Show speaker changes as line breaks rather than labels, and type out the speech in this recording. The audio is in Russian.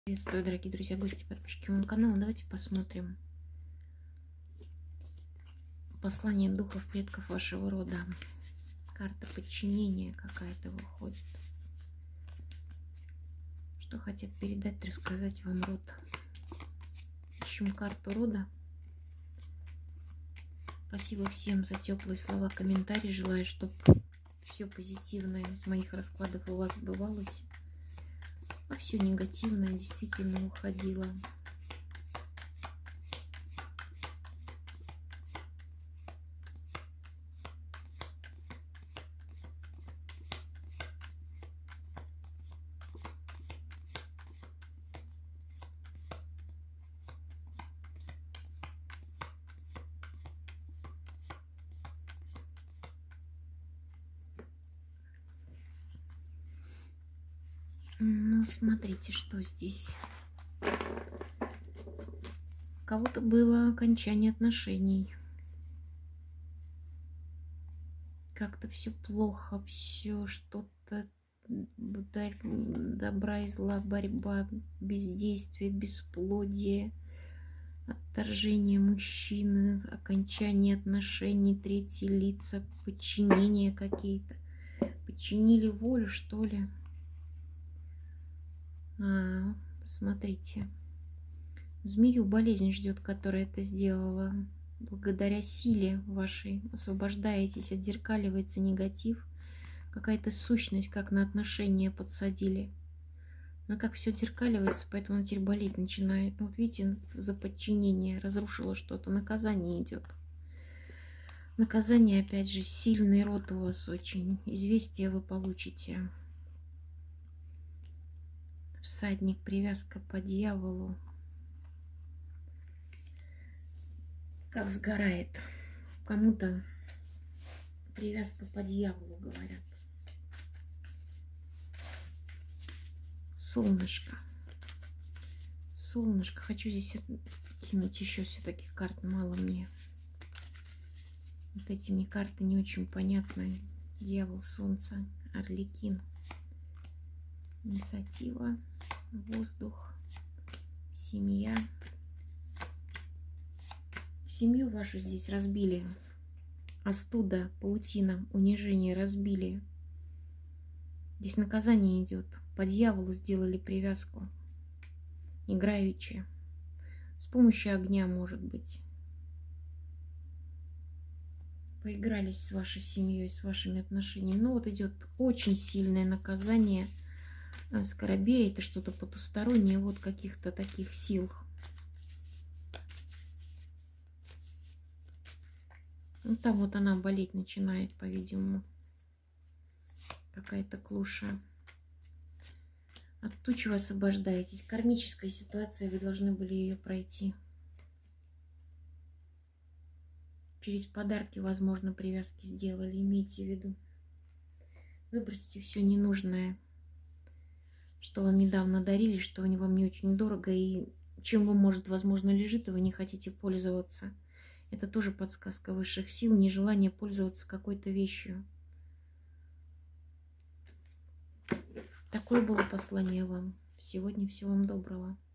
Приветствую, дорогие друзья, гости, подписчики моего канала. Давайте посмотрим послание духов предков вашего рода. Карта подчинения какая-то выходит. Что хотят передать, рассказать вам род. Ищем карту рода. Спасибо всем за теплые слова, комментарии. Желаю, чтобы все позитивное из моих раскладов у вас сбывалось. А все негативное действительно уходило. Ну, смотрите, что здесь. У кого-то было окончание отношений. Как-то все плохо, все что-то добра и зла, борьба, бездействие, бесплодие, отторжение мужчины, окончание отношений, третьи лица, подчинение какие-то. Подчинили волю, что ли? Смотрите. Змею болезнь ждет, которая это сделала. Благодаря силе вашей освобождаетесь, отзеркаливается негатив. Какая-то сущность, как на отношения подсадили. Но как все отзеркаливается, поэтому она теперь болеть начинает. Ну, вот видите, за подчинение разрушило что-то. Наказание идет. Наказание, опять же, сильный род у вас очень. Известие вы получите. Всадник, привязка по дьяволу. Как сгорает. Кому-то привязка по дьяволу, говорят. Солнышко. Солнышко. Хочу здесь кинуть еще все-таки карт. Мало мне. Вот этими картами не очень понятно. Дьявол, солнце, Арлекин. Инициатива, воздух, семья. Семью вашу здесь разбили. Остуда, паутина, унижение разбили. Здесь наказание идет. По дьяволу сделали привязку. Играючи. С помощью огня, может быть. Поигрались с вашей семьей, с вашими отношениями. Ну вот идет очень сильное наказание. Скоробей, это что-то потустороннее, вот каких-то таких сил. Ну, там вот она болеть начинает, по-видимому. Какая-то клуша. От туч вы освобождаетесь. Кармическая ситуация, вы должны были ее пройти. Через подарки, возможно, привязки сделали, имейте в виду. Выбросьте все ненужное, что вам недавно дарили, что вам не очень дорого, и чем вы, может, возможно, лежит, и вы не хотите пользоваться. Это тоже подсказка высших сил, нежелание пользоваться какой-то вещью. Такое было послание вам сегодня. Всего вам доброго.